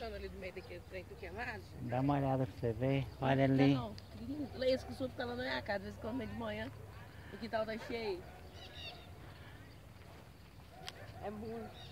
pulando ali do meio daquele trem que é massa. Dá uma olhada pra você ver. Olha ali. Não, lindo. Esse que o sul tá lá na minha casa, às vezes quando de manhã. O quintal tá cheio. É muito.